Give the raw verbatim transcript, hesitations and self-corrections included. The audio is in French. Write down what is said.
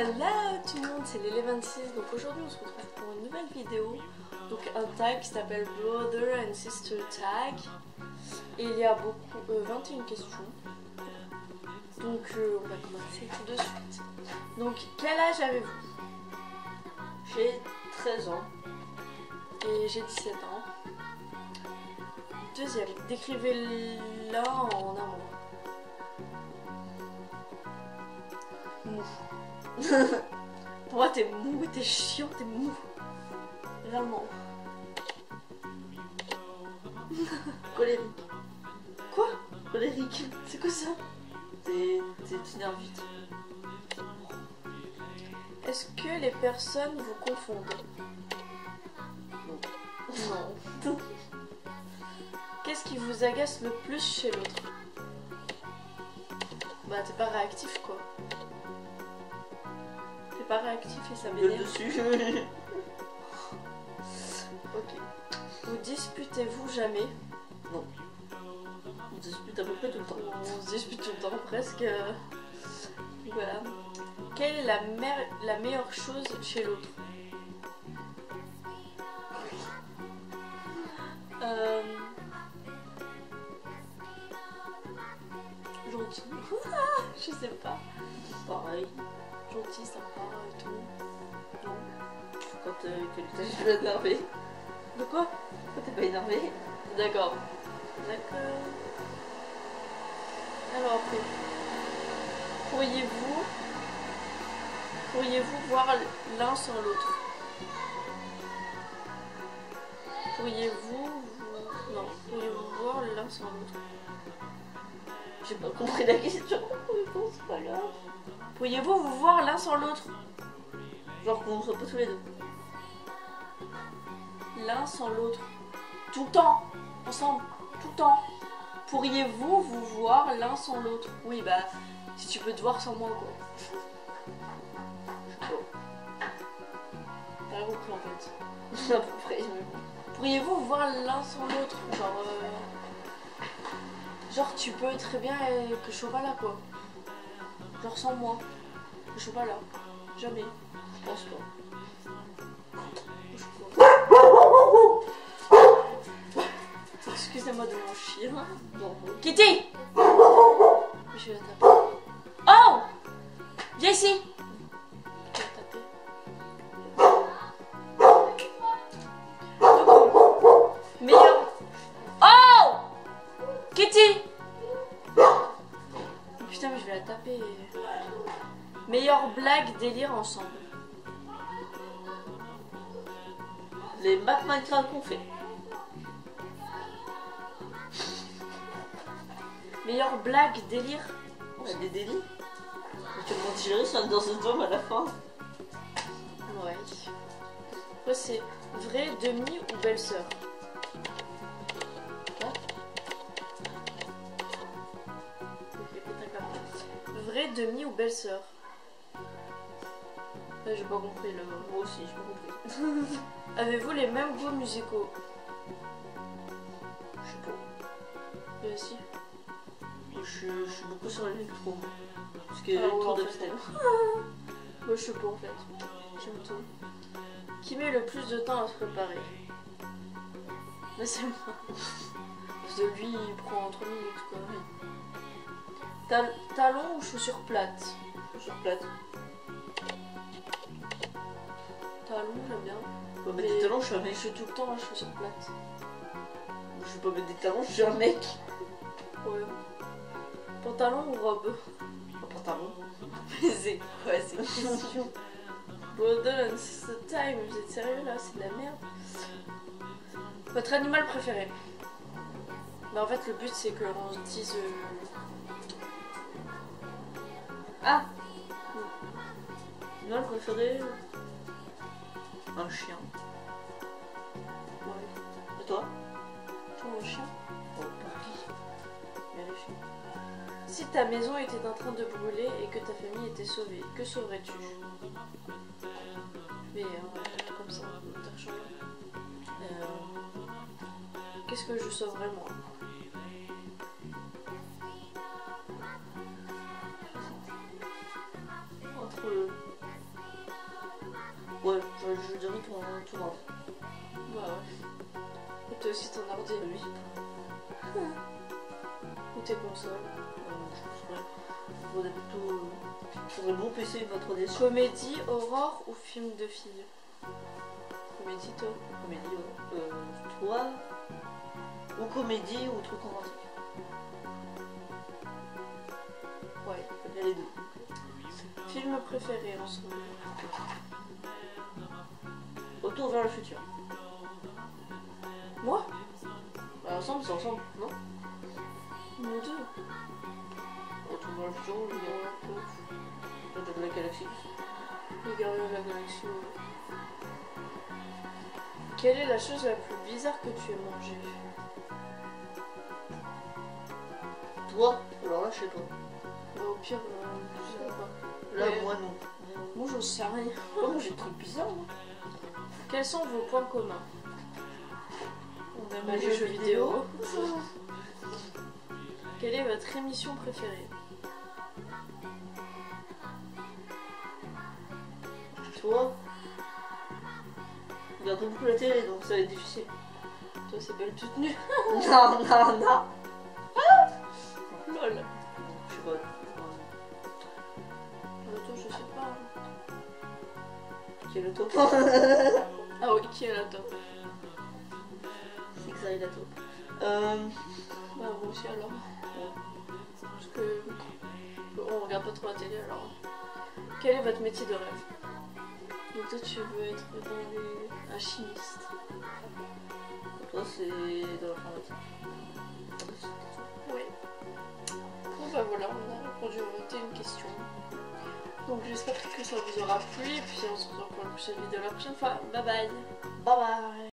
Hello tout le monde, c'est Lélé vingt-six. Donc aujourd'hui on se retrouve pour une nouvelle vidéo. Donc un tag qui s'appelle Brother and Sister Tag. Et il y a beaucoup, euh, vingt et une questions. Donc euh, on va commencer tout de suite. Donc quel âge avez-vous? J'ai treize ans. Et j'ai dix-sept ans. Deuxième, décrivez-la en un mot. Mou. Pour moi t'es mou, t'es chiant, t'es mou. Vraiment. Colérique. Quoi? Colérique. C'est quoi ça? T'es t'énerves vite. Est-ce que les personnes vous confondent? Non. Non. Qu'est-ce qui vous agace le plus chez l'autre? Bah t'es pas réactif quoi. T'es pas réactif et ça Gueule m'énerve. dessus. Ok. Vous disputez-vous jamais? Non. On dispute à peu près tout le temps. On se dispute tout le temps presque. Voilà. Quelle est la, mer- la meilleure chose chez l'autre? euh... Gentil. Je sais pas. Pareil. Gentil, sympa et tout. Non. Quand euh, quelqu'un est énervé. De quoi? Quand t'es pas énervé. D'accord. D'accord. Alors après. Pourriez-vous Pourriez-vous voir l'un sans l'autre? Pourriez-vous vous... Non. Pourriez-vous voir l'un sans l'autre? J'ai pas compris la question. Oui, bon, c'est pas grave. Pourriez-vous vous voir l'un sans l'autre? Genre qu'on soit pas tous les deux. L'un sans l'autre. Tout le temps. Ensemble. Tout le temps. Pourriez-vous vous voir l'un sans l'autre? Oui, bah, si tu peux te voir sans moi, quoi. Je sais T'as rien compris, en fait. pas. À peu près, mais bon. Pourriez-vous vous voir l'un sans l'autre? Genre, euh... genre, tu peux très bien euh, que je sois pas là, quoi. Genre, sans moi. Que je sois pas là. Jamais. Je pense pas. Je sais pas. Excusez-moi de mon chien. Non. Kitty! Je vais la taper. Oh! Viens ici! Je vais la taper. Donc, meilleur. Oh! Kitty! Putain, mais je vais la taper. Meilleure blague délire ensemble. Les maps Minecraft qu'on fait. Meilleure blague délire. On a des délits. Et tu me digérer sur dans ce dôme à la fin. Ouais. Après, c'est vrai, demi ou belle-sœur? Vrai, demi ou belle-sœur? Là, j'ai pas compris le mot. Moi aussi, j'ai pas compris. Avez-vous les mêmes goûts musicaux? Je sais pas. Moi aussi. Je, je suis beaucoup sur l'électro. Parce que Ah, ouais, l'électro en fait. d'Epstein. Moi, je sais pas en fait. J'aime tout. Qui met le plus de temps à se préparer? Mais c'est moi. Parce que lui, il prend trente minutes quoi. Tal talons ou chaussures plates? Chaussures plates. Talons, j'aime bien. Je peux mettre Mais des talons, je suis un Je mec. suis tout le temps à chaussures plates. Je peux mettre des talons, je suis un mec. Ouais. Pantalon ou robe? Un pantalon. Mais c'est quoi ces questions? Brother and Sister Time, vous êtes sérieux là? C'est de la merde. Votre animal préféré? Bah en fait le but c'est qu'on se dise... Euh... Ah! Moi, le préféré. Un chien. Ouais. Et toi? Toi un chien? Oh, pareil. Mais les chiens. Si ta maison était en train de brûler et que ta famille était sauvée, que sauverais-tu? Mais euh, comme ça, t'as changé. Euh, Qu'est-ce que je sauverais moi? Entre ton, ton ordi. Bah ouais. Et toi aussi ton ordi. Oui. Ou tes consoles. Euh, je faudrait plutôt. Faudrait bon P C et votre ordi. Comédie, horreur ou film de filles? Comédie, toi? Comédie, ouais. Euh, toi. Ou comédie ou truc romantique. Ouais. Il y a les deux. Film préféré en ce moment? Retour vers le futur. Moi? Bah, ensemble, c'est ensemble, non? Nous deux. Retour vers le futur, le gars. Peut-être de la galaxie. Les Gardiens de la Galaxie. Quelle est la chose la plus bizarre que tu aies mangée? Toi? Alors là, je sais pas. Bah, au pire, euh, je sais pas. Là, Ouais. moi, non. Moi, j'en sais rien. Oh, moi, j'ai des trucs bizarres, moi. Quels sont vos points communs? On aime Bah, les jeux vidéo. Quelle est votre émission préférée? Toi? On regarde pas beaucoup la télé, donc ça va être difficile. Toi, c'est Belle toute nue. Non, non, non. Lol. Je sais pas. Euh, toi, je sais pas. Qui est le top? Ah oui, qui est la top? C'est que ça est la top. Euh... Bah, moi aussi alors. Parce que. On regarde pas trop la télé alors. Quel est votre métier de rêve? Donc, toi, tu veux être dans les... un chimiste. Toi, c'est de l'informatique. Oui. Bon, bah voilà, on a répondu à vingt et une questions. Donc, j'espère que ça vous aura plu. Et puis, on se retrouve pour la prochaine vidéo la prochaine fois. Bye bye. Bye bye.